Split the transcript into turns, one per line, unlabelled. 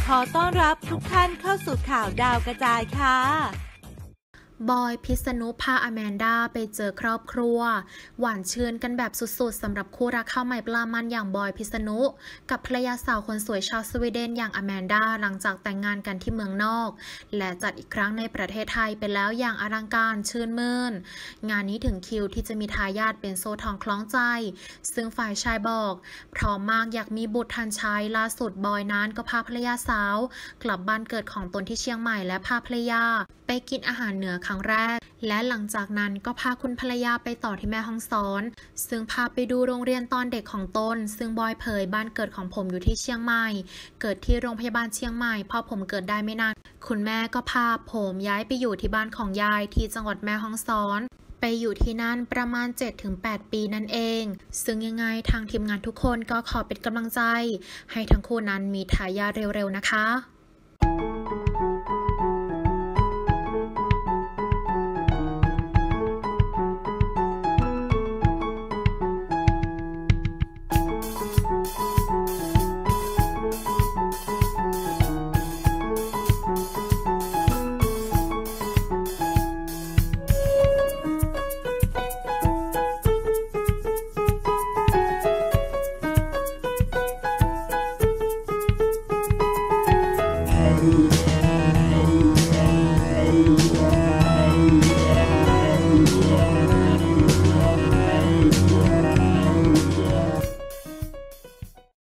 ขอต้อนรับทุกท่านเข้าสู่ข่าวดาวกระจายค่ะ
บอยพิษณุพาอแมนดาไปเจอครอบครัวหวานชื่นกันแบบสุดๆสำหรับคู่รักข้าวใหม่ปลามันอย่างบอยพิษณุกับภรรยาสาวคนสวยชาวสวีเดนอย่างอแมนดาหลังจากแต่งงานกันที่เมืองนอกและจัดอีกครั้งในประเทศไทยไปแล้วอย่างอลังการชื่นมื่นงานนี้ถึงคิวที่จะมีทายาทเป็นโซ่ทองคล้องใจซึ่งฝ่ายชายบอกพร้อมมากอยากมีบุตรทันใช้ล่าสุดบอยนั้นก็พาภรรยาสาวกลับบ้านเกิดของตนที่เชียงใหม่และพาภรรยาไปกินอาหารเหนือครั้งแรกและหลังจากนั้นก็พาคุณภรรยาไปต่อที่แม่ฮ่องสอนซึ่งพาไปดูโรงเรียนตอนเด็กของตนซึ่งบอยเผยบ้านเกิดของผมอยู่ที่เชียงใหม่เกิดที่โรงพยาบาลเชียงใหม่พอผมเกิดได้ไม่นานคุณแม่ก็พาผมย้ายไปอยู่ที่บ้านของยายที่จังหวัดแม่ฮ่องสอนไปอยู่ที่นั่นประมาณ 7-8 ปีนั่นเองซึ่งยังไงทางทีมงานทุกคนก็ขอเป็นกำลังใจให้ทั้งคู่นั้นมีทายาทเร็วๆนะคะ
Happy